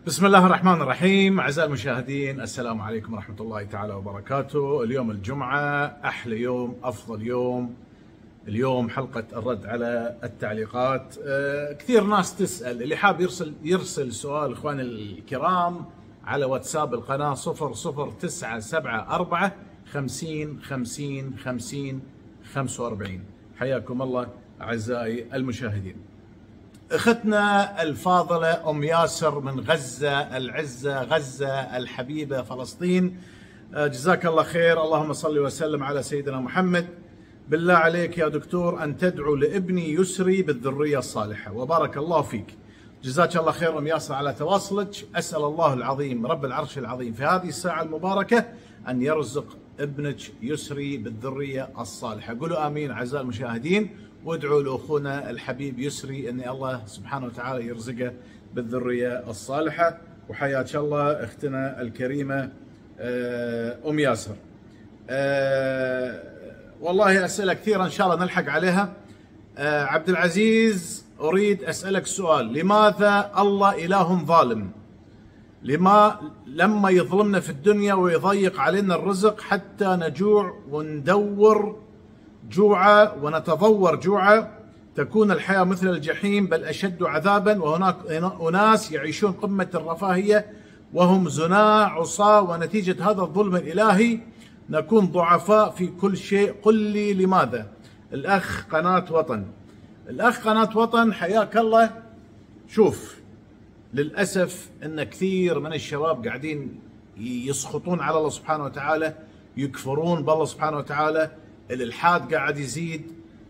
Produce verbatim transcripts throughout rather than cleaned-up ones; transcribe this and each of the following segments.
بسم الله الرحمن الرحيم. أعزائي المشاهدين، السلام عليكم ورحمة الله تعالى وبركاته. اليوم الجمعة، أحلى يوم، أفضل يوم. اليوم حلقة الرد على التعليقات. أه كثير ناس تسأل، اللي حاب يرسل يرسل سؤال إخواني الكرام على واتساب القناة صفر صفر تسعة سبعة أربعة خمسين خمسين خمسين خمسة وأربعين. حياكم الله أعزائي المشاهدين. اختنا الفاضلة ام ياسر من غزة العزة، غزة الحبيبة، فلسطين، جزاك الله خير. اللهم صل وسلم على سيدنا محمد. بالله عليك يا دكتور ان تدعو لابني يسري بالذرية الصالحة، وبارك الله فيك. جزاك الله خير ام ياسر على تواصلك. اسال الله العظيم رب العرش العظيم في هذه الساعة المباركة ان يرزق ابنك يسري بالذرية الصالحة. قولوا امين اعزائي المشاهدين، وادعوا لاخونا الحبيب يسري ان الله سبحانه وتعالى يرزقه بالذريه الصالحه. وحياك الله اختنا الكريمه ام ياسر. والله اسئله كثيره ان شاء الله نلحق عليها. عبد العزيز، اريد اسالك سؤال، لماذا الله اله ظالم؟ لما لما يظلمنا في الدنيا ويضيق علينا الرزق حتى نجوع وندور جوعا ونتضور جوعا، تكون الحياة مثل الجحيم بل أشد عذابا، وهناك أناس يعيشون قمة الرفاهية وهم زناة عصاة، ونتيجة هذا الظلم الإلهي نكون ضعفاء في كل شيء. قل لي لماذا؟ الأخ قناة وطن. الأخ قناة وطن حياك الله. شوف، للأسف أن كثير من الشباب قاعدين يسخطون على الله سبحانه وتعالى، يكفرون بالله سبحانه وتعالى، الإلحاد قاعد يزيد.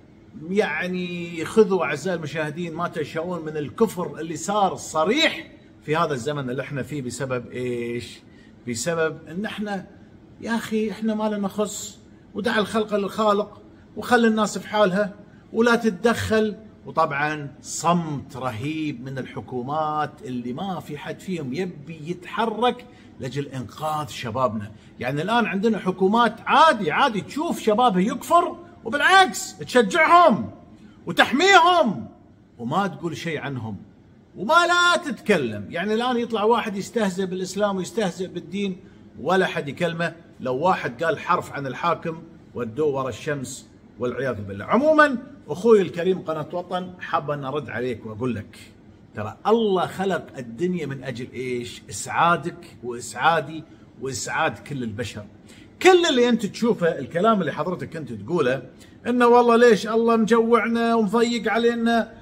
يعني خذوا أعزائي المشاهدين ما تشاءون من الكفر اللي صار صريح في هذا الزمن اللي احنا فيه. بسبب ايش؟ بسبب ان احنا يا اخي احنا ما لنا خص، ودع الخلق للخالق، وخلي الناس في حالها ولا تتدخل. وطبعا صمت رهيب من الحكومات اللي ما في حد فيهم يبي يتحرك لأجل إنقاذ شبابنا. يعني الآن عندنا حكومات عادي عادي تشوف شبابها يكفر وبالعكس تشجعهم وتحميهم وما تقول شيء عنهم وما لا تتكلم. يعني الآن يطلع واحد يستهزئ بالإسلام ويستهزئ بالدين ولا حد يكلمه. لو واحد قال حرف عن الحاكم ودوه ورا الشمس والعياذ بالله. عموما أخوي الكريم قناة وطن، حاب أن أرد عليك وأقول لك ترى الله خلق الدنيا من أجل إيش؟ إسعادك وإسعادي وإسعاد كل البشر. كل اللي أنت تشوفه، الكلام اللي حضرتك أنت تقوله إنه والله ليش الله مجوعنا ومضيق علينا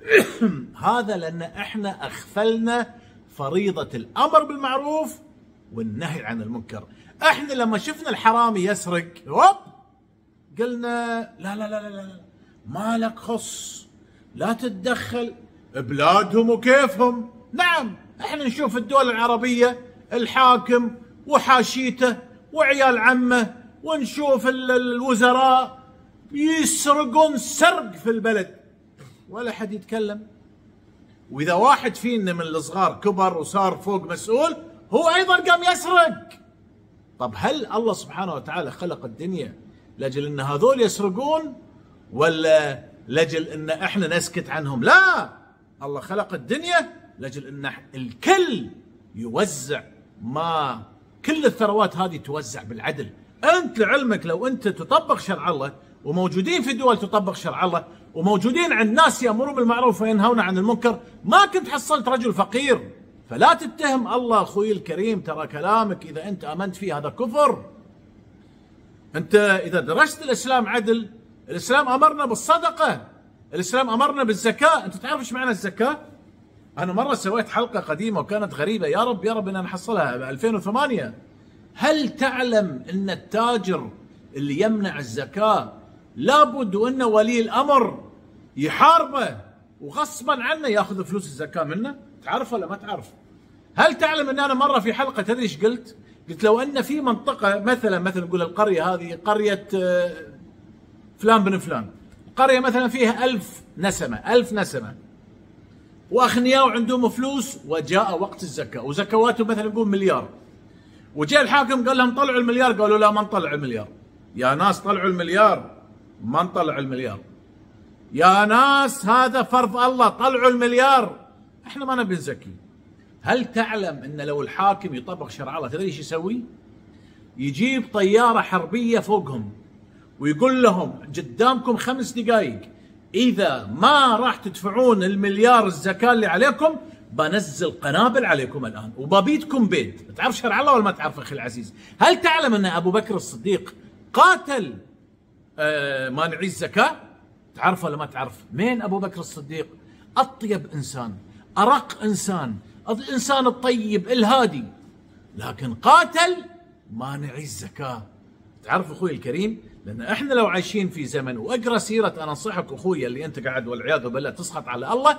هذا لأن إحنا أغفلنا فريضة الأمر بالمعروف والنهي عن المنكر. إحنا لما شفنا الحرامي يسرق هوب قلنا لا لا لا لا لا ما لك خص، لا تتدخل، بلادهم وكيفهم. نعم، احنا نشوف الدول العربية الحاكم وحاشيته وعيال عمه، ونشوف الوزراء يسرقون سرق في البلد ولا حد يتكلم. واذا واحد فينا من الصغار كبر وصار فوق مسؤول هو ايضا قام يسرق. طب هل الله سبحانه وتعالى خلق الدنيا لاجل ان هذول يسرقون ولا لاجل ان احنا نسكت عنهم؟ لا، الله خلق الدنيا لاجل ان الكل يوزع، ما كل الثروات هذه توزع بالعدل. انت لعلمك لو انت تطبق شرع الله، وموجودين في دول تطبق شرع الله، وموجودين عند ناس يأمرون بالمعروف وينهون عن المنكر، ما كنت حصلت رجل فقير. فلا تتهم الله اخوي الكريم، ترى كلامك اذا انت امنت فيه هذا كفر. انت اذا درست الاسلام عدل، الاسلام امرنا بالصدقه، الاسلام امرنا بالزكاه. انت تعرف ايش معنى الزكاه؟ انا مره سويت حلقه قديمه وكانت غريبه، يا رب يا رب ان نحصلها ب ألفين وثمانية. هل تعلم ان التاجر اللي يمنع الزكاه لابد وان ولي الامر يحاربه وغصبا عنه ياخذ فلوس الزكاه منه؟ تعرف ولا ما تعرف؟ هل تعلم ان انا مره في حلقه تدري ايش قلت؟ قلت لو ان في منطقه مثلا مثلا نقول القريه هذه قريه فلان بن فلان، قريه مثلا فيها ألف نسمه، ألف نسمه، واغنياء وعندهم فلوس، وجاء وقت الزكاه وزكواتهم مثلا نقول مليار، وجاء الحاكم قال لهم طلعوا المليار، قالوا لا ما نطلع المليار. يا ناس طلعوا المليار، ما نطلع المليار. يا ناس هذا فرض الله، طلعوا المليار، احنا ما نبي نزكي. هل تعلم أن لو الحاكم يطبق شرع الله تدري ايش يسوي؟ يجيب طيارة حربية فوقهم ويقول لهم قدامكم خمس دقائق، إذا ما راح تدفعون المليار الزكاة اللي عليكم بنزل قنابل عليكم الآن وببيتكم بيت. تعرف شرع الله ولا ما تعرف أخي العزيز؟ هل تعلم أن أبو بكر الصديق قاتل آه مانعي الزكاة؟ تعرف ولا ما تعرف؟ مين أبو بكر الصديق؟ أطيب إنسان، أرق إنسان، الإنسان الطيب الهادي، لكن قاتل مانعي الزكاة. تعرف أخوي الكريم، لأن إحنا لو عايشين في زمن، وأقرأ سيرة، أنا أنصحك أخوي اللي أنت قاعد والعياذ بالله تسخط على الله،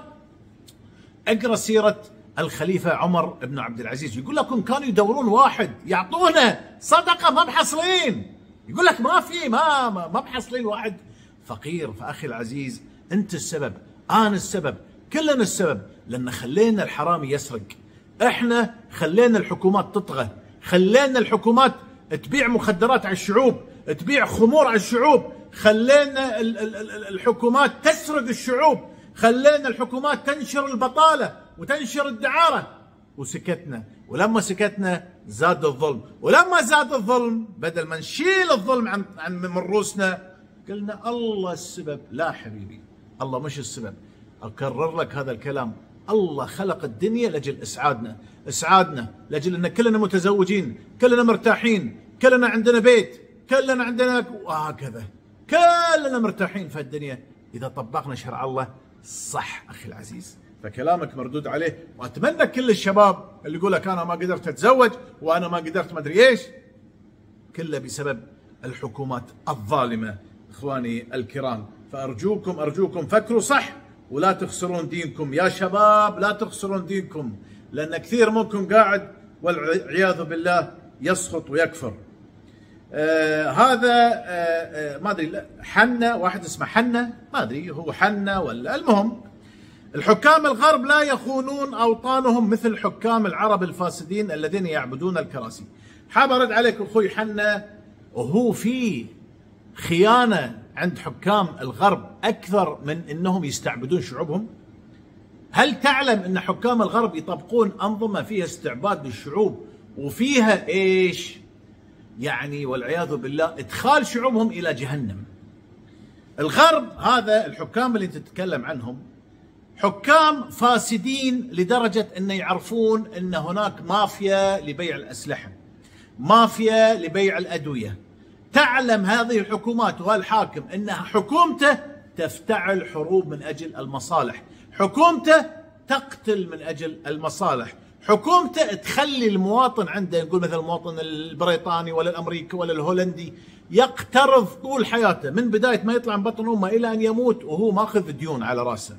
أقرأ سيرة الخليفة عمر بن عبد العزيز، يقول لكم كانوا يدورون واحد يعطونه صدقة ما محصلين، يقول لك ما في ما ما, ما محصلين واحد فقير. فأخي العزيز أنت السبب، أنا السبب، كلنا السبب، لأن خلينا الحرامي يسرق، إحنا خلينا الحكومات تطغى، خلينا الحكومات تبيع مخدرات على الشعوب، تبيع خمور على الشعوب، خلينا الحكومات تسرق الشعوب، خلينا الحكومات تنشر البطالة وتنشر الدعارة، وسكتنا. ولما سكتنا زاد الظلم، ولما زاد الظلم بدل ما نشيل الظلم عن عن من رؤوسنا قلنا الله السبب. لا حبيبي، الله مش السبب. أكرر لك هذا الكلام، الله خلق الدنيا لأجل إسعادنا، إسعادنا لأجل أن كلنا متزوجين، كلنا مرتاحين، كلنا عندنا بيت، كلنا عندنا، وهكذا كلنا مرتاحين في الدنيا إذا طبقنا شرع الله صح. أخي العزيز، فكلامك مردود عليه، وأتمنى كل الشباب اللي يقول لك أنا ما قدرت أتزوج وأنا ما قدرت ما أدري إيش، كله بسبب الحكومات الظالمة. إخواني الكرام، فأرجوكم أرجوكم فكروا صح ولا تخسرون دينكم يا شباب، لا تخسرون دينكم، لأن كثير منكم قاعد والعياذ بالله يسخط ويكفر. آه هذا آه آه ما أدري، حنة، واحد اسمه حنة، ما أدري هو حنة ولا، المهم الحكام الغرب لا يخونون أوطانهم مثل حكام العرب الفاسدين الذين يعبدون الكراسي. حاب أرد عليك أخوي حنة، وهو في خيانة عند حكام الغرب أكثر من أنهم يستعبدون شعوبهم؟ هل تعلم أن حكام الغرب يطبقون أنظمة فيها استعباد للشعوب وفيها إيش؟ يعني والعياذ بالله إدخال شعوبهم إلى جهنم. الغرب هذا الحكام اللي تتكلم عنهم حكام فاسدين لدرجة أن يعرفون أن هناك مافيا لبيع الأسلحة، مافيا لبيع الأدوية. تعلم هذه الحكومات والحاكم أنها حكومته تفتعل حروب من أجل المصالح، حكومته تقتل من أجل المصالح، حكومته تخلي المواطن عنده، نقول مثل المواطن البريطاني ولا الأمريكي ولا الهولندي يقترض طول حياته من بداية ما يطلع من بطن أمه إلى أن يموت وهو ماخذ ديون على رأسه.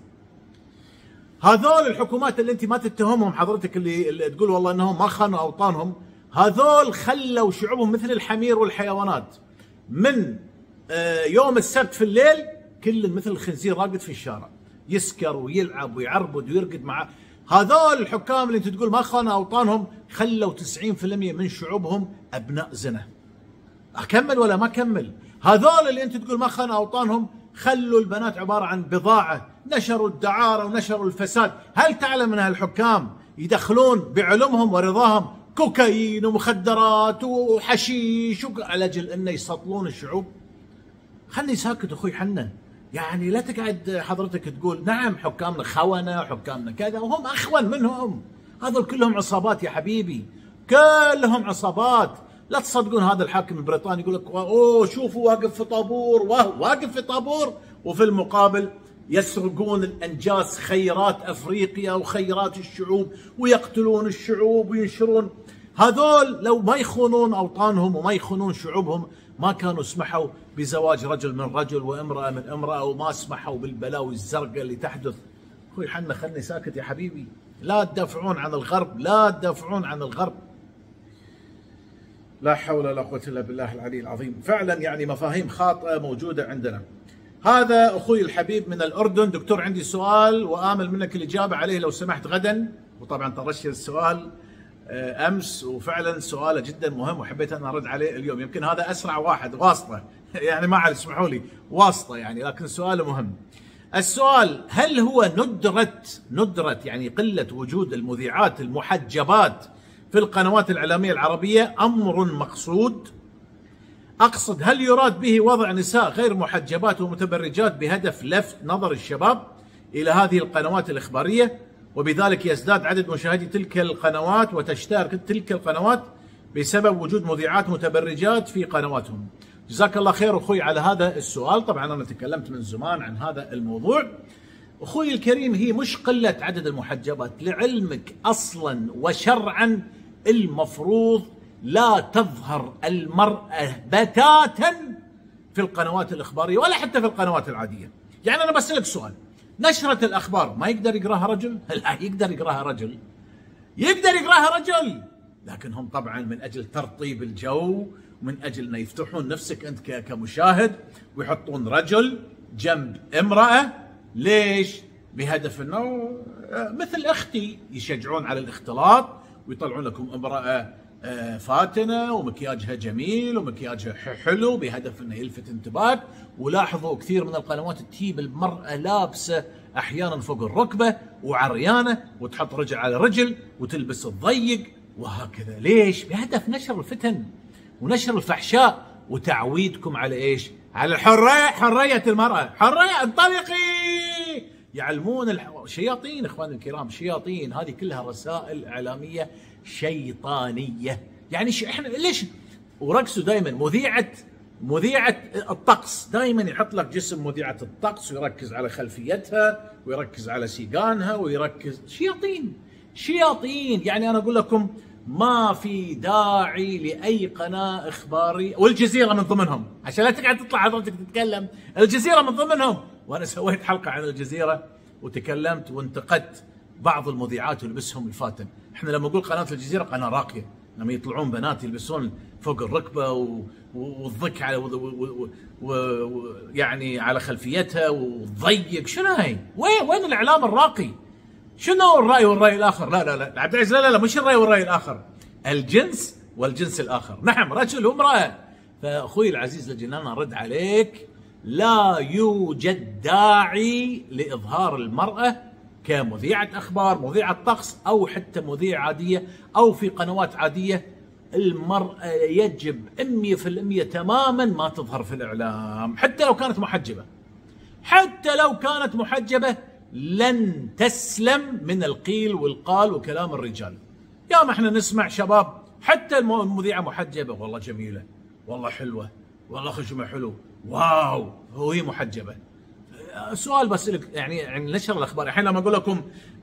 هذول الحكومات اللي أنت ما تتهمهم حضرتك، اللي, اللي تقول والله أنهم ما خانوا أوطانهم، هذول خلوا شعوبهم مثل الحمير والحيوانات. من يوم السبت في الليل كل مثل الخنزير راقد في الشارع، يسكر ويلعب ويعربد ويرقد مع هذول الحكام اللي انت تقول ما خانوا اوطانهم. خلوا تسعين بالمئة من شعوبهم ابناء زنا. اكمل ولا ما اكمل؟ هذول اللي انت تقول ما خانوا اوطانهم خلوا البنات عباره عن بضاعه، نشروا الدعاره ونشروا الفساد. هل تعلم ان هالحكام يدخلون بعلمهم ورضاهم كوكايين ومخدرات وحشيش على اجل انه يسطلون الشعوب؟ خلني ساكت اخوي حنا، يعني لا تقعد حضرتك تقول نعم حكامنا خونه وحكامنا كذا، وهم اخون منهم. هذول كلهم عصابات يا حبيبي، كلهم عصابات. لا تصدقون هذا الحاكم البريطاني يقول لك اوه شوفوا واقف في طابور، وهو واقف في طابور، وفي المقابل يسرقون الانجاس، خيرات افريقيا وخيرات الشعوب، ويقتلون الشعوب وينشرون. هذول لو ما يخونون اوطانهم وما يخونون شعوبهم ما كانوا سمحوا بزواج رجل من رجل وامرأة من امرأة، وما سمحوا بالبلاوي الزرقاء اللي تحدث. اخوي حنا خلني ساكت يا حبيبي، لا تدافعون عن الغرب، لا تدافعون عن الغرب. لا حول ولا قوة الا بالله العلي العظيم. فعلا يعني مفاهيم خاطئة موجودة عندنا. هذا اخوي الحبيب من الاردن. دكتور عندي سؤال وامل منك الاجابة عليه لو سمحت غدا. وطبعا طرشت السؤال امس وفعلا سؤاله جدا مهم وحبيت ان ارد عليه اليوم. يمكن هذا اسرع واحد واسطه يعني ما عاد اسمحوا لي واسطه يعني، لكن سؤاله مهم. السؤال: هل هو ندرة ندرة يعني قلة وجود المذيعات المحجبات في القنوات الإعلامية العربية أمر مقصود؟ أقصد، هل يراد به وضع نساء غير محجبات ومتبرجات بهدف لفت نظر الشباب إلى هذه القنوات الإخبارية، وبذلك يزداد عدد مشاهدي تلك القنوات وتشتهر تلك القنوات بسبب وجود مذيعات متبرجات في قنواتهم؟ جزاك الله خير أخوي على هذا السؤال. طبعا أنا تكلمت من زمان عن هذا الموضوع. أخوي الكريم، هي مش قلة عدد المحجبات، لعلمك أصلا وشرعا المفروض لا تظهر المرأة بتاتا في القنوات الإخبارية ولا حتى في القنوات العادية. يعني أنا بسألك سؤال: نشرة الأخبار ما يقدر يقراها رجل؟ لا، يقدر يقراها رجل، يقدر يقراها رجل، لكن هم طبعا من أجل ترطيب الجو ومن أجل أن يفتحون نفسك أنت كمشاهد ويحطون رجل جنب امرأة. ليش؟ بهدف أنه مثل أختي يشجعون على الاختلاط ويطلعون لكم امرأة فاتنة ومكياجها جميل ومكياجها حلو بهدف أنه يلفت انتباهك. ولاحظوا كثير من القنوات تجيب المرأة لابسة أحيانا فوق الركبة وعريانة وتحط رجل على رجل وتلبس الضيق وهكذا. ليش؟ بهدف نشر الفتن ونشر الفحشاء وتعويدكم على ايش؟ على الحرية، حرية المرأة، حرية انطلقي، يعلمون الح... شياطين. اخواني الكرام، شياطين. هذه كلها رسائل اعلامية شيطانية. يعني ش... احنا ليش؟ وركزوا دائما، مذيعة مذيعة الطقس دائما يحط لك جسم مذيعة الطقس ويركز على خلفيتها ويركز على سيقانها ويركز. شياطين شياطين. يعني انا اقول لكم ما في داعي لأي قناة إخبارية، والجزيرة من ضمنهم، عشان لا تقعد تطلع حضرتك تتكلم، الجزيرة من ضمنهم. وأنا سويت حلقة عن الجزيرة وتكلمت وانتقدت بعض المذيعات ولبسهم الفاتن. احنا لما نقول قناة الجزيرة قناة راقية، لما يطلعون بنات يلبسون فوق الركبة والضك على ويعني على خلفيتها وتضيق، شنو هاي؟ وين وين الإعلام الراقي؟ شنو الرأي والرأي الآخر؟ لا لا لا عبد العزيز، لا لا لا مش الرأي والرأي الآخر، الجنس والجنس الآخر. نعم، رجل وامرأة. فأخوي العزيز لجينا نرد عليك، لا يوجد داعي لإظهار المرأة كمذيعة أخبار، مذيعة طقس، أو حتى مذيعة عادية أو في قنوات عادية. المرأة يجب مئة بالمئة تماما ما تظهر في الإعلام، حتى لو كانت محجبة، حتى لو كانت محجبة لن تسلم من القيل والقال وكلام الرجال. يا ما احنا نسمع شباب حتى المذيعة محجبة، والله جميلة، والله حلوة، والله خشمة حلو، واو، وهي محجبة. سؤال بسألك، يعني عن نشر الأخبار، الحين لما أقول لكم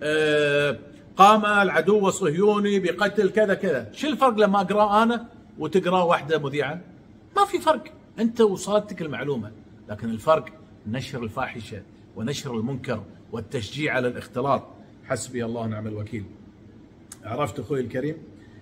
آه قام العدو الصهيوني بقتل كذا كذا، شو الفرق لما أقرأ أنا وتقرأ واحدة مذيعة؟ ما في فرق، أنت وصلتك المعلومة. لكن الفرق نشر الفاحشة ونشر المنكر والتشجيع على الاختلاط. حسبي الله ونعم الوكيل. عرفت أخوي الكريم؟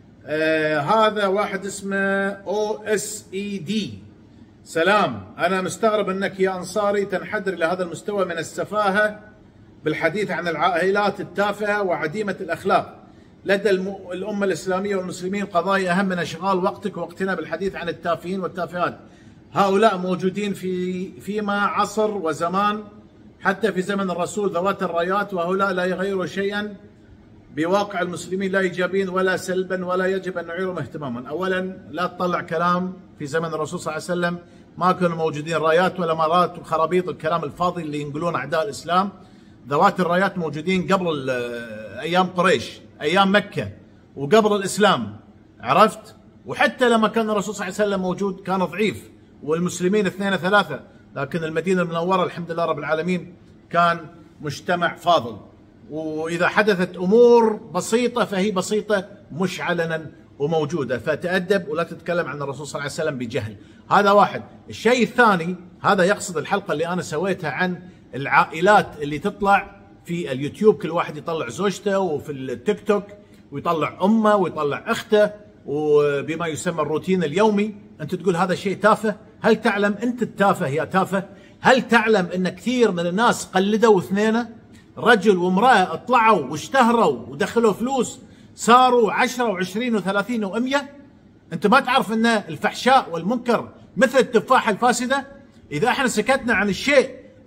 آه هذا واحد اسمه او اس اي دي. سلام، أنا مستغرب أنك يا أنصاري تنحدر إلى هذا المستوى من السفاهة بالحديث عن العائلات التافهة وعديمة الأخلاق. لدى الأمة الإسلامية والمسلمين قضايا أهم من إشغال وقتك ووقتنا بالحديث عن التافهين والتافهات. هؤلاء موجودين في فيما عصر وزمان، حتى في زمن الرسول ذوات الرايات، وهؤلاء لا يغيروا شيئا بواقع المسلمين، لا إيجابيا ولا سلبا، ولا يجب أن نعيرهم اهتماما. أولا لا تطلع كلام في زمن الرسول صلى الله عليه وسلم ما كانوا موجودين رايات ولا مرات وخرابيط، الكلام الفاضي اللي ينقلون أعداء الإسلام. ذوات الرايات موجودين قبل أيام قريش، أيام مكة، وقبل الإسلام، عرفت؟ وحتى لما كان الرسول صلى الله عليه وسلم موجود كان ضعيف، والمسلمين اثنين ثلاثة، لكن المدينة المنورة الحمد لله رب العالمين كان مجتمع فاضل. وإذا حدثت أمور بسيطة فهي بسيطة مش علنا وموجودة، فتأدب ولا تتكلم عن الرسول صلى الله عليه وسلم بجهل. هذا واحد. الشيء الثاني، هذا يقصد الحلقة اللي أنا سويتها عن العائلات اللي تطلع في اليوتيوب، كل واحد يطلع زوجته، وفي التيك توك ويطلع أمه ويطلع أخته، وبما يسمى الروتين اليومي. أنت تقول هذا شيء تافه. هل تعلم أنت التافه يا تافه؟ هل تعلم أن كثير من الناس قلدوا اثنين، رجل وامرأة، اطلعوا واشتهروا ودخلوا فلوس، صاروا عشرة وعشرين وثلاثين ومية؟ أنت ما تعرف أن الفحشاء والمنكر مثل التفاحة الفاسدة؟ إذا احنا سكتنا عن الشيء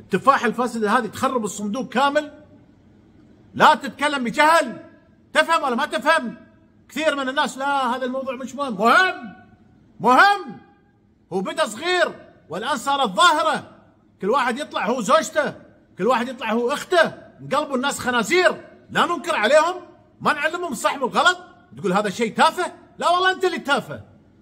التفاحة الفاسدة هذه تخرب الصندوق كامل. لا تتكلم بجهل. تفهم ولا ما تفهم؟ كثير من الناس لا هذا الموضوع مش مهم. مهم مهم. هو بدأ صغير والآن صارت ظاهرة. كل واحد يطلع هو زوجته، كل واحد يطلع هو أخته، انقلبوا الناس خنازير. لا ننكر عليهم، ما نعلمهم الصح والغلط. تقول هذا شيء تافه؟ لا والله أنت اللي تافه.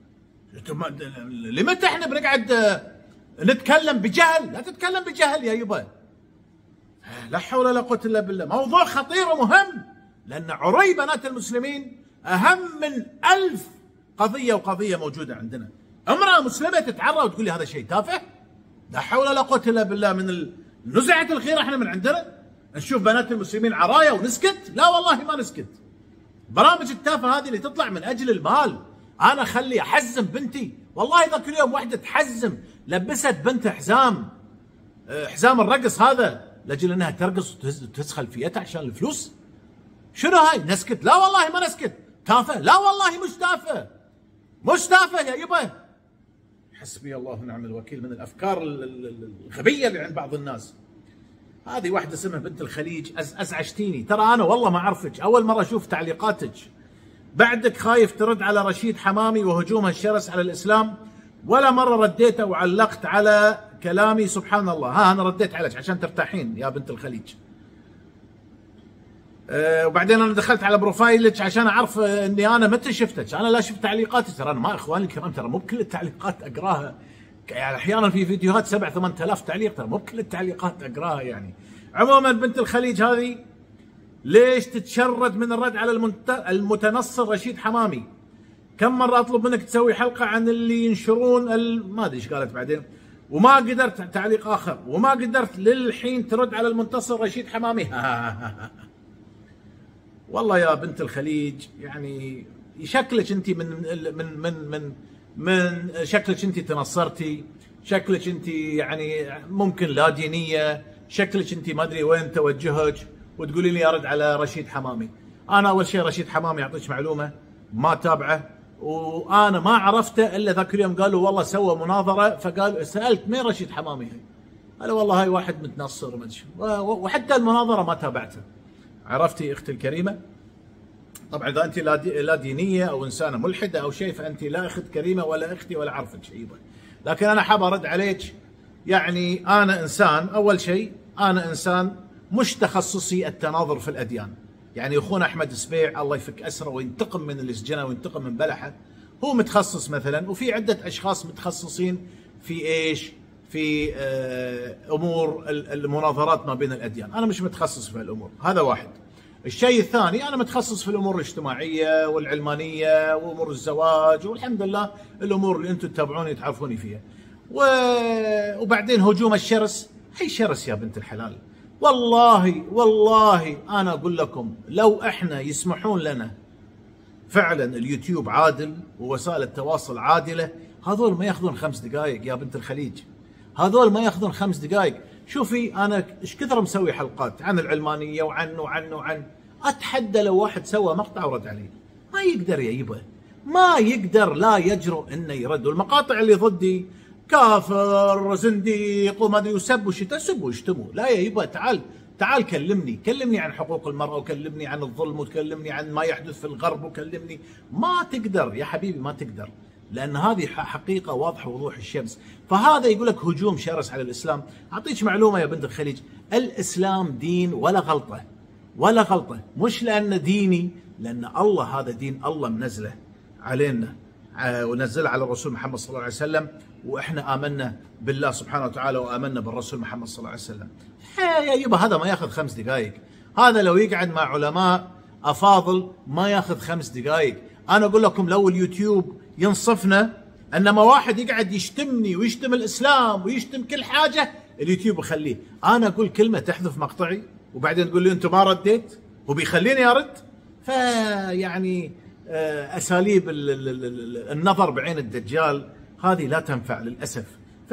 لمتى احنا بنقعد نتكلم بجهل؟ لا تتكلم بجهل يا يبا. لا حول ولا قوة إلا بالله. موضوع خطير ومهم، لأن عري بنات المسلمين أهم من ألف قضية وقضية موجودة عندنا. امرأة مسلمة تتعرى وتقول لي هذا شيء تافه؟ لا حول ولا قوة إلا بالله. من نزعة الغيرة احنا من عندنا نشوف بنات المسلمين عرايا ونسكت؟ لا والله ما نسكت. برامج التافهة هذه اللي تطلع من أجل المال. أنا خلي أحزم بنتي، والله ذاك اليوم واحدة تحزم لبست بنتها حزام حزام الرقص هذا لأجل أنها ترقص وتهز خلفيتها عشان الفلوس. شنو هاي؟ نسكت؟ لا والله ما نسكت. تافه؟ لا والله مش تافه، مش تافه يا يبا. حسبي الله ونعم الوكيل من الأفكار الغبية اللي عند بعض الناس. هذه واحدة اسمها بنت الخليج، أزعجتيني. ترى أنا والله ما أعرفك، أول مرة أشوف تعليقاتك. بعدك خايف ترد على رشيد حمامي وهجومها الشرس على الإسلام، ولا مرة رديت وعلقت على كلامي. سبحان الله. ها أنا رديت عليك عشان ترتاحين يا بنت الخليج. أه وبعدين أنا دخلت على بروفايلك عشان أعرف إني أنا متى شفتك. أنا لا شفت تعليقاتك. ترى أنا ما إخواني الكرام، ترى مو بكل التعليقات أقراها. يعني أحيانا في فيديوهات سبع ثمان آلاف تعليق، ترى مو بكل التعليقات أقراها يعني. عموما بنت الخليج هذه ليش تتشرد من الرد على المتنصر رشيد حمامي؟ كم مرة أطلب منك تسوي حلقة عن اللي ينشرون ال... ما أدري إيش قالت بعدين، وما قدرت. تعليق آخر، وما قدرت للحين ترد على المنتصر رشيد حمامي. والله يا بنت الخليج يعني شكلك أنت من من من من من شكلك أنت تنصرتي، شكلك أنت يعني ممكن لا دينية، شكلك أنت ما أدري وين توجهك، وتقولي لي أرد على رشيد حمامي. أنا أول شيء رشيد حمامي أعطيك معلومة ما تابعه، وأنا ما عرفته إلا ذاك اليوم قالوا والله سوى مناظرة، فقال سألت مين رشيد حمامي هاي؟ قال والله هاي واحد متنصر وما أدري، وحتى المناظرة ما تابعتها. عرفتي أختي الكريمة؟ طبعا إذا أنت لا دينية أو إنسانة ملحدة أو شيء فأنت لا أخت كريمة ولا أختي ولا عرفت شيء. لكن أنا حاب أرد عليك. يعني أنا إنسان، أول شيء أنا إنسان مش تخصصي التناظر في الأديان. يعني أخونا أحمد سبيع الله يفك أسره وينتقم من اللي سجنه وينتقم من بلحه، هو متخصص مثلا، وفي عدة أشخاص متخصصين في إيش؟ في أمور المناظرات ما بين الأديان. أنا مش متخصص في هالأمور. هذا واحد. الشيء الثاني أنا متخصص في الأمور الاجتماعية والعلمانية وأمور الزواج، والحمد لله الأمور اللي أنتم تتابعوني تعرفوني فيها. وبعدين هجوم الشرس، هي شرس يا بنت الحلال. والله والله أنا أقول لكم لو إحنا يسمحون لنا فعلا اليوتيوب عادل ووسائل التواصل عادلة، هذول ما ياخذون خمس دقائق يا بنت الخليج. هذول ما ياخذون خمس دقائق. شوفي أنا إيش كثر مسوي حلقات عن العلمانية وعن وعن وعن أتحدى لو واحد سوى مقطع ورد عليه. ما يقدر يا يبا، ما يقدر، لا يجرؤ إنه يرد. والمقاطع اللي ضدي كافر زنديق وما ادري وسب وشتى، سب واشتموا. لا يا يبا، تعال تعال كلمني، كلمني عن حقوق المرأة، وكلمني عن الظلم، وكلمني عن ما يحدث في الغرب، وكلمني. ما تقدر يا حبيبي، ما تقدر، لأن هذه حقيقة واضحة وضوح الشمس. فهذا يقول لك هجوم شرس على الإسلام. أعطيك معلومة يا بنت الخليج، الإسلام دين ولا غلطة ولا غلطة. مش لأنه ديني، لأن الله هذا دين الله منزله علينا ونزل على الرسول محمد صلى الله عليه وسلم، واحنا امنا بالله سبحانه وتعالى وامنا بالرسول محمد صلى الله عليه وسلم. يا يبا هذا ما ياخذ خمس دقائق. هذا لو يقعد مع علماء افاضل ما ياخذ خمس دقائق. انا اقول لكم لو اليوتيوب ينصفنا، انما واحد يقعد يشتمني ويشتم الاسلام ويشتم كل حاجه، اليوتيوب يخليه. انا اقول كلمه تحذف مقطعي وبعدين تقول لي انتم ما رديت، وبيخليني ارد. فيعني اساليب النظر بعين الدجال هذه لا تنفع للاسف.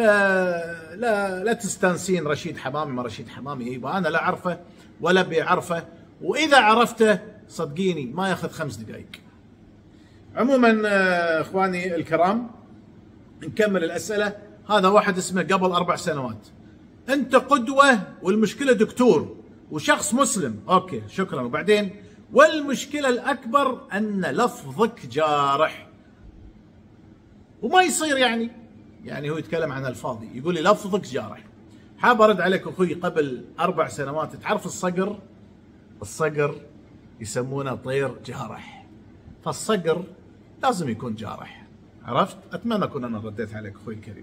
فلا لا تستانسين رشيد حمامي ما رشيد حمامي، يبقى انا لا اعرفه ولا بيعرفه، واذا عرفته صدقيني ما ياخذ خمس دقائق. عموما اخواني الكرام نكمل الاسئله. هذا واحد اسمه قبل اربع سنوات انت قدوه والمشكله دكتور وشخص مسلم، اوكي شكرا. وبعدين والمشكله الاكبر ان لفظك جارح، وما يصير يعني يعني هو يتكلم عن الفاضي يقول لي لفظك جارح. حاب ارد عليك اخوي، قبل اربع سنوات تعرف الصقر؟ الصقر يسمونه طير جارح، فالصقر لازم يكون جارح، عرفت؟ اتمنى اكون انا رديت عليك اخوي الكريم.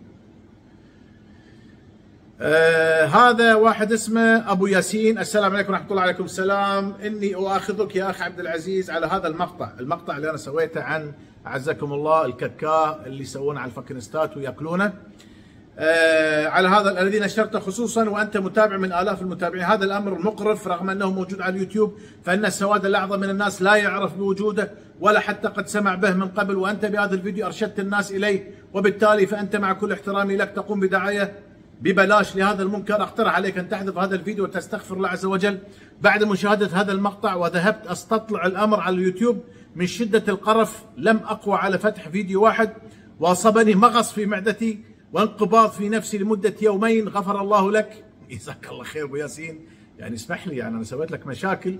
آه هذا واحد اسمه ابو ياسين، السلام عليكم ورحمه الله. عليكم السلام. اني اؤاخذك يا اخ عبد العزيز على هذا المقطع، المقطع اللي انا سويته عن اعزكم الله الكاكا اللي يسوونه على الفاكنستات وياكلونه. آه على هذا الذي نشرته خصوصا وانت متابع من الاف المتابعين، هذا الامر مقرف رغم انه موجود على اليوتيوب، فان السواد الاعظم من الناس لا يعرف بوجوده ولا حتى قد سمع به من قبل، وانت بهذا الفيديو ارشدت الناس اليه، وبالتالي فانت مع كل احترامي لك تقوم بدعايه ببلاش لهذا المنكر. اقترح عليك ان تحذف هذا الفيديو وتستغفر الله عز وجل. بعد مشاهده هذا المقطع وذهبت استطلع الامر على اليوتيوب، من شده القرف لم اقوى على فتح فيديو واحد، واصابني مغص في معدتي وانقباض في نفسي لمده يومين. غفر الله لك، جزاك الله خير ابو ياسين. يعني اسمح لي، يعني انا سويت لك مشاكل.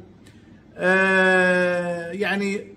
آه يعني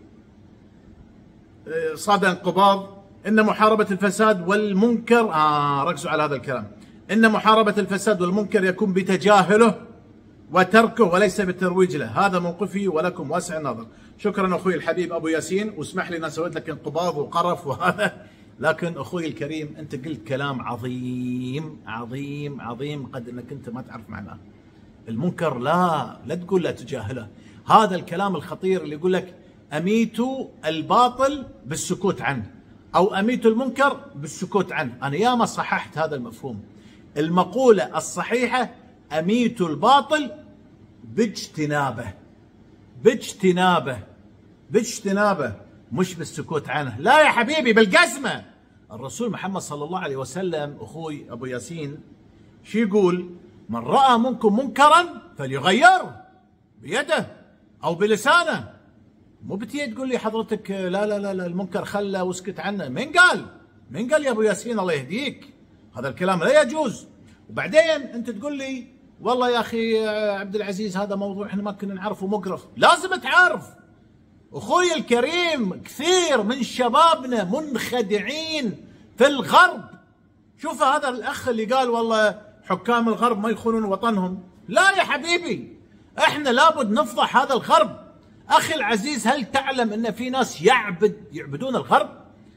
آه صاد انقباض. ان محاربه الفساد والمنكر، آه ركزوا على هذا الكلام، ان محاربه الفساد والمنكر يكون بتجاهله وتركه وليس بالترويج له. هذا موقفي ولكم واسع النظر. شكرا اخوي الحبيب ابو ياسين، واسمح لي ان سويت لك انقباض وقرف وهذا، لكن اخوي الكريم انت قلت كلام عظيم عظيم عظيم قد انك انت ما تعرف معناه. المنكر لا لا تقول لا تجاهله. هذا الكلام الخطير اللي يقول لك اميتوا الباطل بالسكوت عنه، او اميتوا المنكر بالسكوت عنه. انا ياما صححت هذا المفهوم. المقوله الصحيحه اميتوا الباطل باجتنابه، باجتنابه باجتنابه، مش بالسكوت عنه. لا يا حبيبي، بالجزمه. الرسول محمد صلى الله عليه وسلم اخوي ابو ياسين شو يقول؟ من راى منكم منكرا فليغيره بيده او بلسانه. مو بتيجي تقول لي حضرتك لا لا لا, لا المنكر خله واسكت عنه. من قال؟ من قال يا ابو ياسين؟ الله يهديك، هذا الكلام لا يجوز. وبعدين انت تقول لي والله يا اخي عبد العزيز هذا موضوع احنا ما كنا نعرفه مقرف. لازم تعرف اخوي الكريم، كثير من شبابنا منخدعين في الغرب. شوف هذا الاخ اللي قال والله حكام الغرب ما يخونون وطنهم. لا يا حبيبي، احنا لابد نفضح هذا الغرب. اخي العزيز، هل تعلم ان في ناس يعبد يعبدون الغرب؟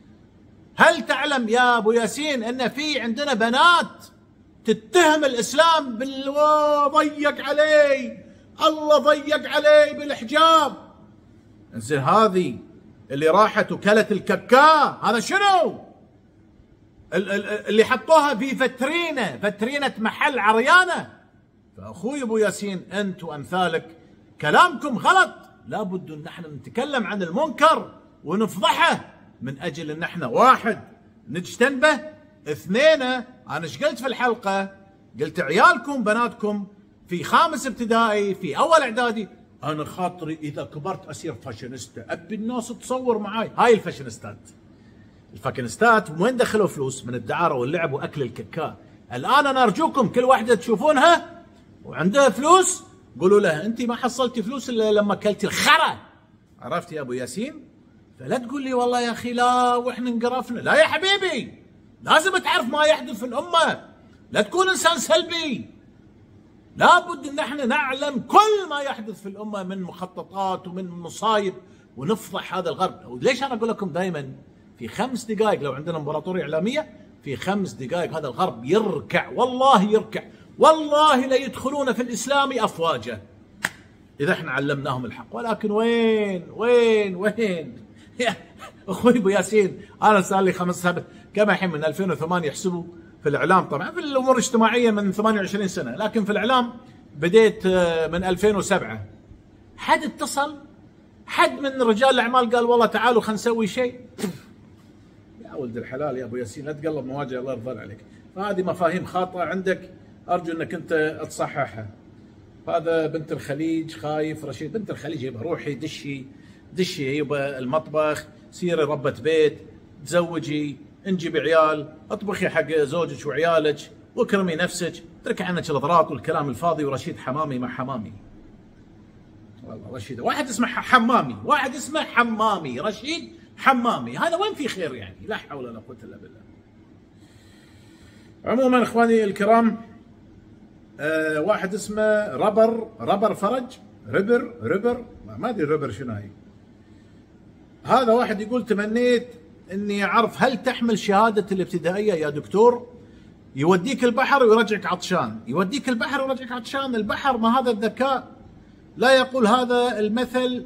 هل تعلم يا ابو ياسين ان في عندنا بنات تتهم الاسلام بال ضيق عليه، الله ضيق عليه بالحجاب. زين هذه اللي راحت وكلت الكاكا، هذا شنو؟ اللي حطوها في فترينه، فترينه محل عريانه. فاخوي ابو ياسين انت وامثالك كلامكم غلط. لابد ان احنا نتكلم عن المنكر ونفضحه من اجل ان احنا واحد نجتنبه، اثنين انا ايش قلت في الحلقه؟ قلت عيالكم بناتكم في خامس ابتدائي في اول اعدادي، انا خاطري اذا كبرت اصير فاشينيستا، ابي الناس تصور معاي. هاي الفاشينيستات، الفاكنستات وين دخلوا فلوس؟ من الدعاره واللعب واكل الكاكا. الان انا ارجوكم كل واحده تشوفونها وعندها فلوس قولوا لها انت ما حصلتي فلوس الا لما اكلتي الخرا. عرفت يا ابو ياسين؟ فلا تقول لي والله يا اخي لا واحنا انقرفنا. لا يا حبيبي، لازم تعرف ما يحدث في الامه، لا تكون انسان سلبي. لابد ان احنا نعلم كل ما يحدث في الامه من مخططات ومن مصايب ونفضح هذا الغرب. ليش انا اقول لكم دائما في خمس دقائق لو عندنا امبراطوريه اعلاميه، في خمس دقائق هذا الغرب يركع، والله يركع، والله لا يدخلون في الاسلام افواجا اذا احنا علمناهم الحق. ولكن وين وين وين يا اخوي ابو ياسين، انا صار لي خمس سنوات كما الحين من ألفين وثمانية يحسبوا في الاعلام، طبعا في الامور الاجتماعيه من ثمانية وعشرين سنه، لكن في الاعلام بديت من ألفين وسبعة. حد اتصل؟ حد من رجال الاعمال قال والله تعالوا خلينا نسوي شيء؟ يا ولد الحلال يا ابو ياسين لا تقلب مواجهه الله يرضى عليك. فهذه مفاهيم خاطئه عندك، ارجو انك انت تصححها. هذا بنت الخليج خايف رشيد، بنت الخليج يبقى روحي دشي دشي يبقى المطبخ، سيري ربة بيت، تزوجي، انجبي عيال، اطبخي حق زوجك وعيالك واكرمي نفسك. اترك عنك الاضراط والكلام الفاضي. ورشيد حمامي مع حمامي، والله رشيد واحد اسمه حمامي، واحد اسمه حمامي، رشيد حمامي، هذا وين في خير يعني؟ لا حول ولا قوة الا بالله. عموما اخواني الكرام، آه واحد اسمه ربر ربر فرج ربر ربر ما ادري ربر شنو هاي. هذا واحد يقول تمنيت اني اعرف هل تحمل شهادة الابتدائية يا دكتور؟ يوديك البحر ويرجعك عطشان، يوديك البحر ويرجعك عطشان. البحر ما هذا الذكاء؟ لا يقول هذا المثل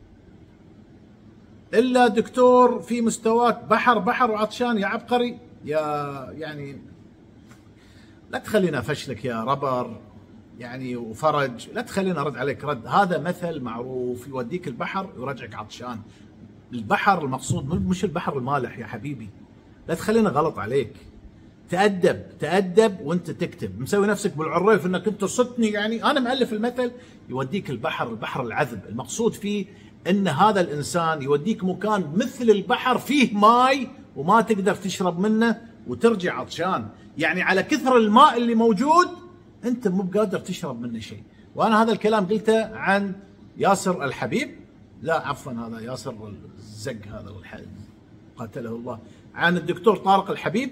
الا دكتور في مستواك. بحر بحر وعطشان يا عبقري، يا يعني لا تخلينا فشلك يا ربر يعني وفرج، لا تخلينا رد عليك رد. هذا مثل معروف، يوديك البحر ويرجعك عطشان. البحر المقصود مش البحر المالح يا حبيبي، لا تخلينا غلط عليك. تأدب تأدب وانت تكتب، مسوي نفسك بالعريف انك انت صدتني يعني. انا مؤلف المثل يوديك البحر، البحر العذب، المقصود فيه ان هذا الانسان يوديك مكان مثل البحر فيه ماي وما تقدر تشرب منه وترجع عطشان، يعني على كثر الماء اللي موجود انت مو بقادر تشرب منه شيء. وانا هذا الكلام قلته عن ياسر الحبيب، لا عفوا هذا ياسر الزق هذا الحلم قاتله الله، عن الدكتور طارق الحبيب.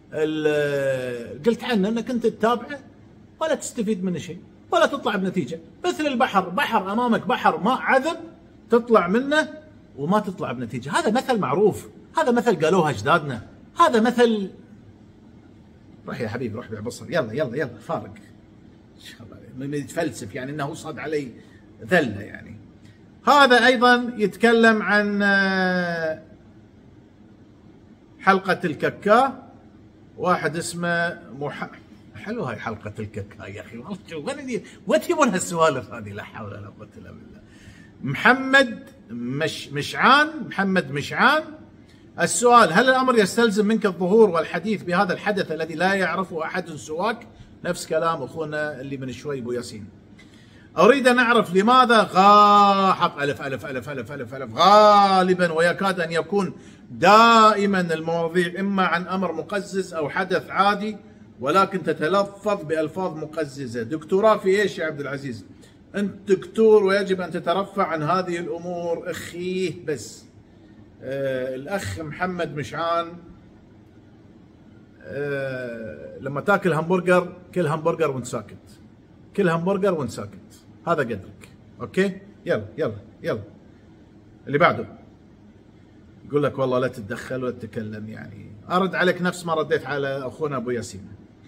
قلت عنه انك انت تتابعه ولا تستفيد منه شيء ولا تطلع بنتيجه، مثل البحر، بحر امامك بحر ماء عذب تطلع منه وما تطلع بنتيجه. هذا مثل معروف، هذا مثل قالوها اجدادنا، هذا مثل. روح يا حبيبي روح بيع بصر، يلا يلا يلا فارق ان شاء الله يتفلسف يعني انه صاد علي ذله يعني. هذا ايضا يتكلم عن حلقه الككا. واحد اسمه مح... حلو هاي حلقه الككا يا اخي والله. وين وين تجيبون هالسوالف هذه؟ لا حول ولا قوه الا بالله. محمد مش مشعان محمد مشعان السؤال: هل الامر يستلزم منك الظهور والحديث بهذا الحدث الذي لا يعرفه احد سواك؟ نفس كلام اخونا اللي من شوي ابو ياسين. اريد ان اعرف لماذا غا حط الف الف الف الف الف الف غالبا ويكاد ان يكون دائما المواضيع اما عن امر مقزز او حدث عادي ولكن تتلفظ بالفاظ مقززه. دكتوراه في ايش يا عبد العزيز؟ انت دكتور ويجب ان تترفع عن هذه الامور اخيه. بس آه الاخ محمد مشعان، آه لما تاكل همبرجر كل همبرجر وانت ساكت، كل همبرجر وانت ساكت، هذا قدرك. اوكي يلا يلا يلا اللي بعده. يقول لك والله لا تتدخل ولا تتكلم، يعني ارد عليك نفس ما رديت على اخونا ابو ياسين.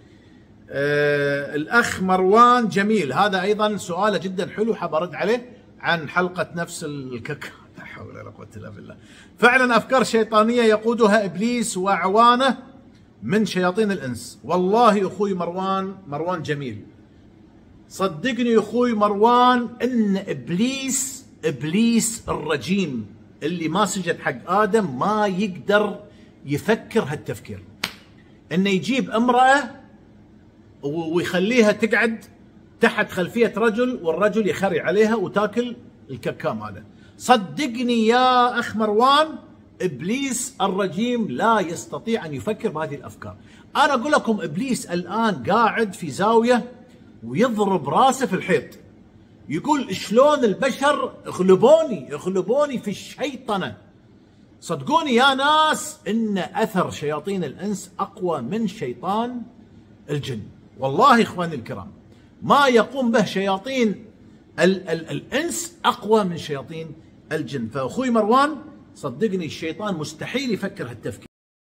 آه الاخ مروان جميل، هذا ايضا سؤاله جدا حلو حاب ارد عليه عن حلقه نفس الكك. لا حول ولا قوه الا بالله. فعلا افكار شيطانيه يقودها ابليس واعوانه من شياطين الانس. والله اخوي مروان مروان جميل، صدقني اخوي مروان ان ابليس ابليس الرجيم اللي ما سجد حق ادم ما يقدر يفكر هالتفكير، انه يجيب امراه ويخليها تقعد تحت خلفيه رجل والرجل يخري عليها وتاكل الككا ماله. صدقني يا اخ مروان ابليس الرجيم لا يستطيع ان يفكر بهذه الافكار. انا اقول لكم ابليس الان قاعد في زاويه ويضرب راسه في الحيط، يقول شلون البشر غلبوني غلبوني في الشيطنه. صدقوني يا ناس ان اثر شياطين الانس اقوى من شيطان الجن. والله اخواني الكرام ما يقوم به شياطين ال ال الانس اقوى من شياطين الجن. فاخوي مروان صدقني الشيطان مستحيل يفكر هالتفكير.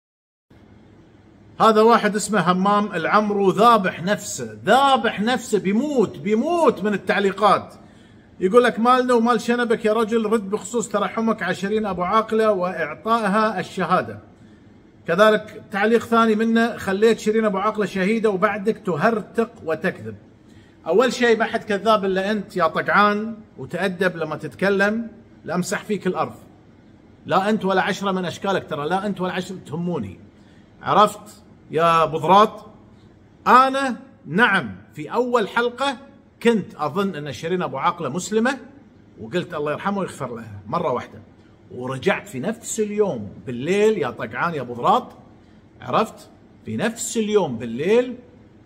هذا واحد اسمه همام العمرو ذابح نفسه ذابح نفسه بيموت بيموت من التعليقات. يقول لك مالنا ومال شنبك يا رجل، رد بخصوص ترحمك على شيرين ابو عاقله واعطائها الشهاده. كذلك تعليق ثاني منه: خليت شيرين ابو عاقله شهيده وبعدك تهرتق وتكذب. اول شيء ما حد كذاب الا انت يا طقعان، وتأدب لما تتكلم لامسح فيك الارض. لا انت ولا عشره من اشكالك، ترى لا انت ولا عشره تهموني، عرفت يا بضراط؟ انا نعم في اول حلقه كنت اظن ان شيرين ابو عاقله مسلمه وقلت الله يرحمه ويغفر لها مره واحده، ورجعت في نفس اليوم بالليل يا طقعان يا بضراط، عرفت؟ في نفس اليوم بالليل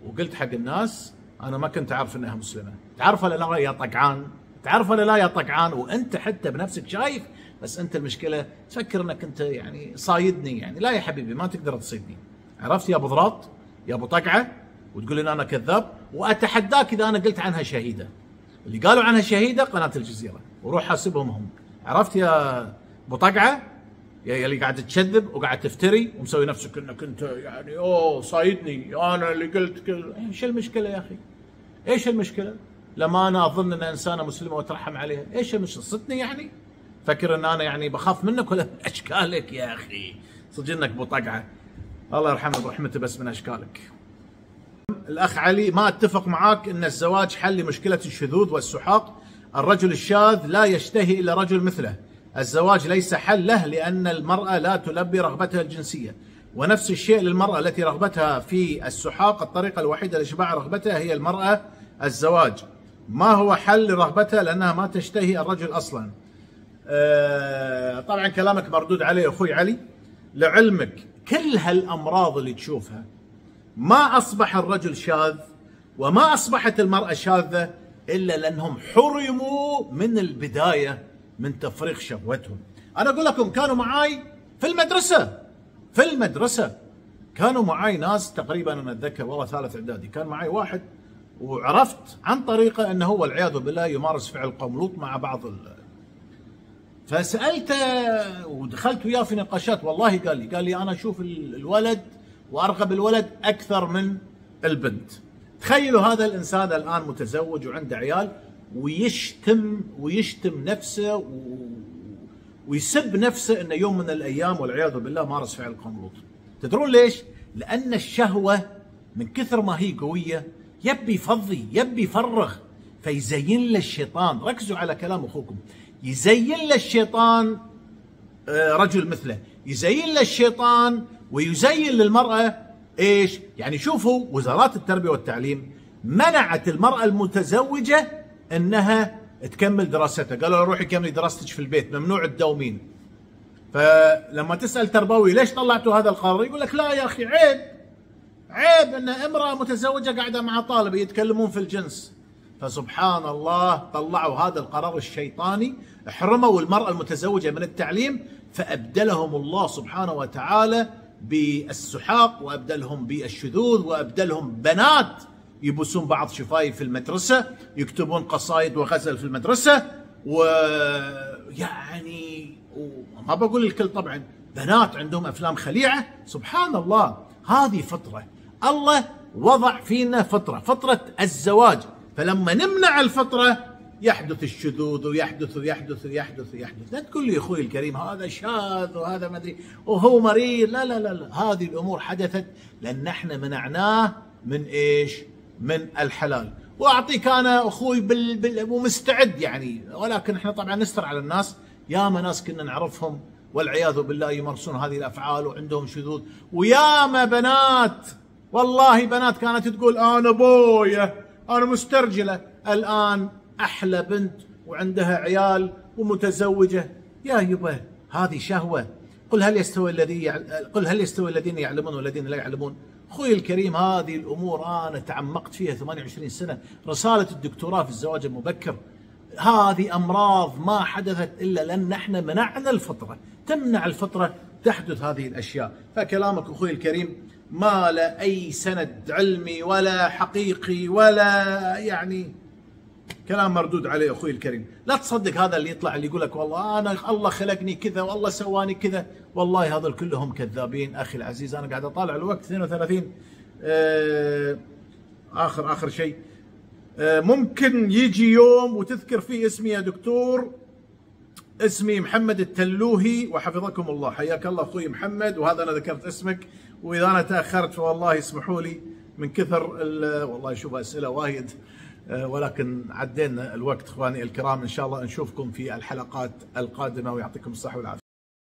وقلت حق الناس انا ما كنت اعرف انها مسلمه. تعرف ولا لا يا طقعان؟ تعرف ولا لا يا طقعان؟ وانت حتى بنفسك شايف، بس انت المشكله تفكر انك انت يعني صايدني. يعني لا يا حبيبي، ما تقدر تصيدني. عرفت يا ابو ضراط يا ابو طقعه؟ وتقول ان انا كذاب؟ واتحداك اذا انا قلت عنها شهيده. اللي قالوا عنها شهيده قناه الجزيره، وروح حاسبهم هم. عرفت يا ابو طقعه؟ يا اللي قاعد تكذب وقاعد تفتري ومسوي نفسك انك انت يعني اوه صايدني، انا اللي قلت كذا. ايش المشكله يا اخي؟ ايش المشكله؟ لما انا اظن ان انسانه مسلمه واترحم عليها، ايش المشكله؟ صدني يعني؟ فكر ان انا يعني بخاف منك ولا من اشكالك يا اخي؟ صدق انك ابو طقعه. الله يرحمه برحمته بس من اشكالك. الاخ علي، ما اتفق معاك ان الزواج حل لمشكله الشذوذ والسحاق. الرجل الشاذ لا يشتهي الا رجل مثله. الزواج ليس حل له لان المراه لا تلبي رغبتها الجنسيه، ونفس الشيء للمراه التي رغبتها في السحاق. الطريقه الوحيده لاشباع رغبتها هي المراه الزواج. ما هو حل لرغبتها لانها ما تشتهي الرجل اصلا. أه طبعا كلامك مردود عليه اخوي علي. لعلمك كل هالامراض اللي تشوفها ما اصبح الرجل شاذ وما اصبحت المراه شاذه الا لانهم حرموا من البدايه من تفريغ شهوتهم. انا اقول لكم كانوا معاي في المدرسه في المدرسه كانوا معاي ناس تقريبا، انا اتذكر والله ثالث اعدادي كان معاي واحد، وعرفت عن طريقه انه هو والعياذ بالله يمارس فعل قوم لوط مع بعض ال... فسالته ودخلت وياه في نقاشات. والله قال لي قال لي انا اشوف الولد وارغب الولد اكثر من البنت. تخيلوا هذا الانسان الان متزوج وعنده عيال ويشتم ويشتم نفسه و... ويسب نفسه انه يوم من الايام والعياذ بالله مارس فعل قوم لوط. تدرون ليش؟ لان الشهوه من كثر ما هي قويه يبي يفضي يبي يفرغ، فيزين له الشيطان. ركزوا على كلام اخوكم. يزين له الشيطان رجل مثله، يزين له الشيطان ويزين للمراه ايش؟ يعني شوفوا وزارات التربيه والتعليم منعت المراه المتزوجه انها تكمل دراستها، قالوا له روحي كملي دراستك في البيت، ممنوع تداومين. فلما تسال تربوي ليش طلعتوا هذا القرار؟ يقول لك لا يا اخي عيب عيب ان امراه متزوجه قاعده مع طالب يتكلمون في الجنس. فسبحان الله طلعوا هذا القرار الشيطاني، حرموا المراه المتزوجه من التعليم، فابدلهم الله سبحانه وتعالى بالسحاق، وابدلهم بالشذوذ، وابدلهم بنات يبوسون بعض شفايف في المدرسه، يكتبون قصائد وغزل في المدرسه، ويعني ما بقول الكل طبعا، بنات عندهم افلام خليعه. سبحان الله، هذه فطره الله وضع فينا فطره فطره الزواج. فلما نمنع الفطره يحدث الشذوذ ويحدث ويحدث ويحدث ويحدث. لا تقول لي اخوي الكريم هذا شاذ وهذا ما ادري وهو مريض. لا لا لا لا، هذه الامور حدثت لان احنا منعناه من ايش؟ من الحلال. واعطيك انا اخوي بال... بال... ومستعد يعني، ولكن احنا طبعا نستر على الناس. ياما ناس كنا نعرفهم والعياذ بالله يمارسون هذه الافعال وعندهم شذوذ، وياما بنات والله بنات كانت تقول انا بويا انا مسترجله، الان احلى بنت وعندها عيال ومتزوجه. يا يبا هذه شهوه. قل هل يستوي الذي يع... قل هل يستوي الذين يعلمون والذين لا يعلمون؟ اخوي الكريم هذه الامور انا تعمقت فيها ثمانية وعشرين سنه، رساله الدكتوراه في الزواج المبكر. هذه امراض ما حدثت الا لان احنا منعنا الفطره، تمنع الفطره تحدث هذه الاشياء. فكلامك اخوي الكريم ما له اي سند علمي ولا حقيقي ولا يعني كلام مردود عليه اخوي الكريم. لا تصدق هذا اللي يطلع اللي يقول لك والله انا الله خلقني كذا والله سواني كذا. والله هذول كلهم كذابين اخي العزيز. انا قاعد اطالع الوقت اثنين وثلاثين. آه اخر اخر شيء، آه ممكن يجي يوم وتذكر فيه اسمي يا دكتور؟ اسمي محمد التلوهي وحفظكم الله. حياك الله اخوي محمد، وهذا انا ذكرت اسمك، واذا انا تاخرت فوالله اسمحوا لي من كثر والله شوف اسئله وايد، ولكن عدينا الوقت اخواني الكرام. ان شاء الله نشوفكم في الحلقات القادمه ويعطيكم الصحه والعافيه.